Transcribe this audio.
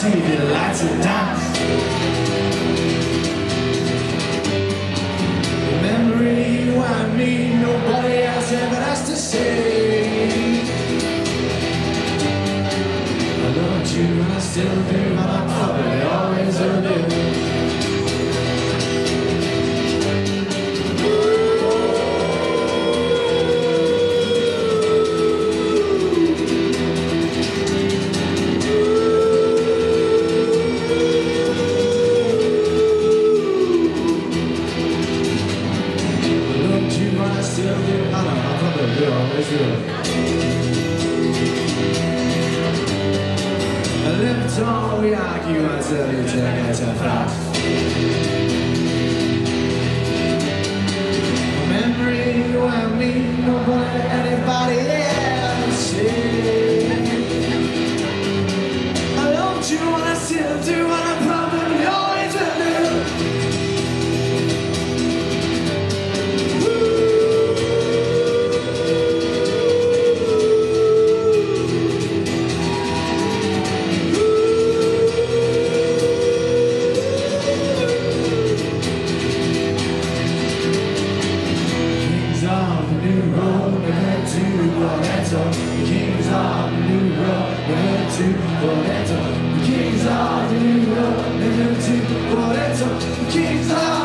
see the lights of dance. The memory you and me, nobody else ever has to say. I loved you and I still do, but I probably always will do. I lived on, we argue until you take it too fast. Memory, you and me, nobody, anybody else. I loved you and I still do, and I probably always will do. The kings of the new road, they head to Loreto. The kings of the new road, they head to Loreto. The kings of